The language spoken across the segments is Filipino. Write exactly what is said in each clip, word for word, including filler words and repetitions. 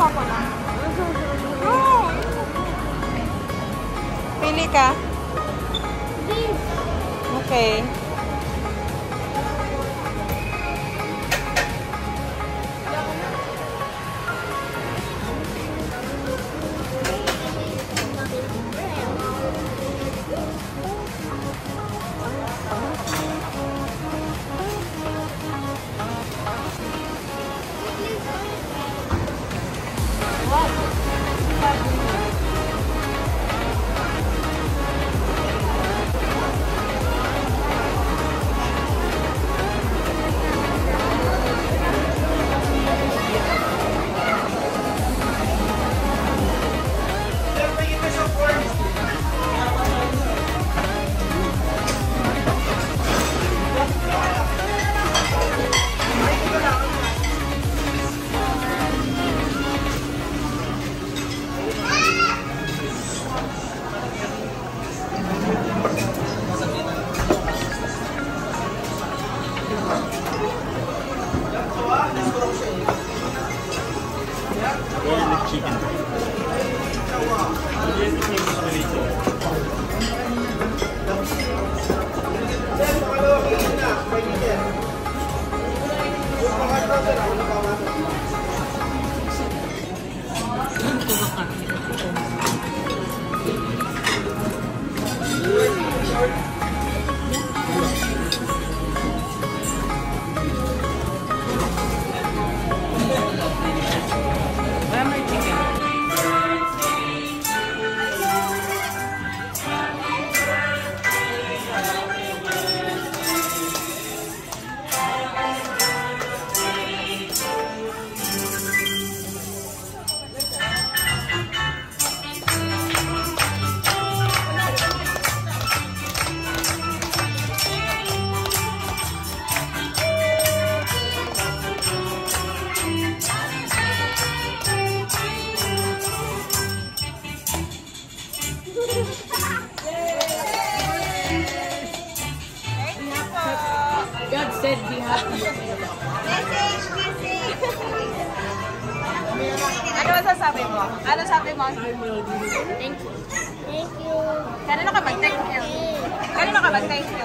ako na. Oh. Pili ka? Okay. God said be happy. Message, message. Ano masasabi mo? Ano sabi mo? Thank you. Thank you. Kanino ka mag-thank you? Kanino ka mag-thank you?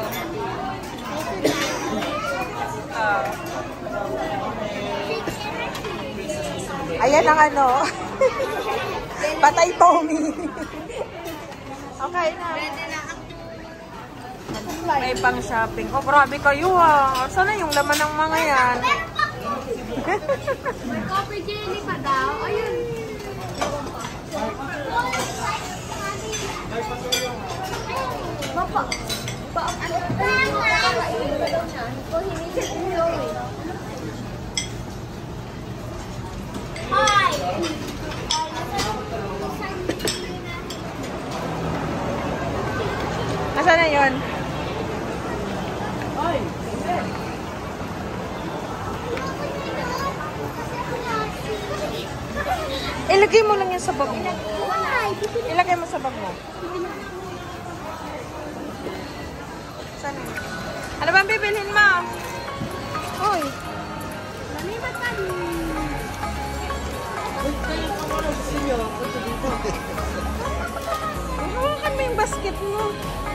Uh, ayan ang ano. Patay Tommy. Okay na. May pang shopping. Oh, grabe kayo ah. Sana yung laman ng mga yan. May coffee jelly pa daw. Ayun. Bapa. Ba ano ba kakainin mo daw niya? O hinisit mo eh. Hi. Asan na yun? Ay, ilagay mo lang yan sa bag mo. Ilagay mo sa bag mo. Saan yun? Ano ba ang bibilhin mo? Uy. Mami, ba't ka din? uy, kayo ka wala sa sinyo. Punta dito. Hawakan mo yung basket mo.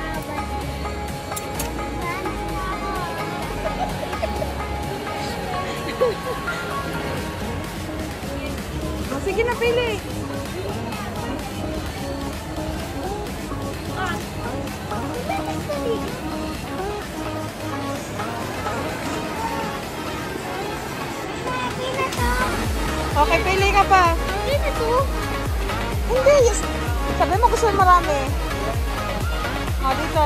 Oh, sige na, pili. Okay, pili ka pa. Hindi na to. Hindi, yes. Sabi mo gusto marami. O, dito.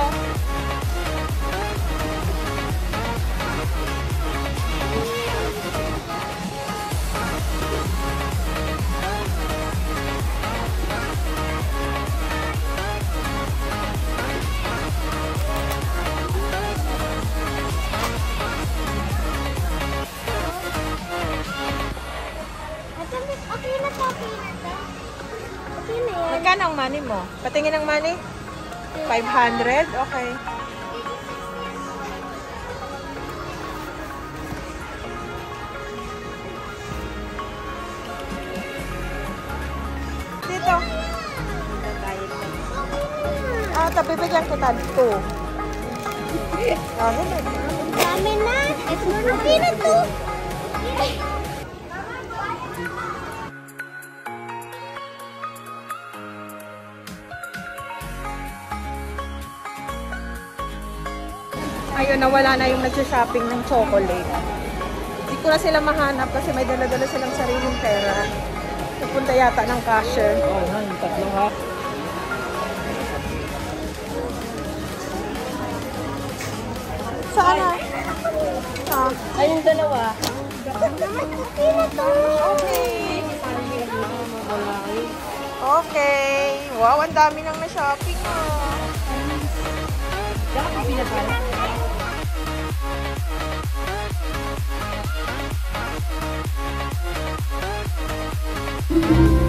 Okay na to, okay na to. Okay na yan. Magkano ang money mo? Patingin ang money? five hundred? Okay. Pumunta, bibigyan kita dito. Ah, dali. Dami na. Ito na. Okay na to. Ayun, nawala na yung nag-shopping ng chocolate. Hindi ko na sila mahanap kasi may dala-dala silang sariling pera. Pupunta yata ng cashier. Oh, yan. Tatlo ha. Saan na? Ah, Ay, yung dalawa. Okay na to. okay. Okay. Wow, ang dami nang na-shopping ah. Diyan ka pinapala. Thank you.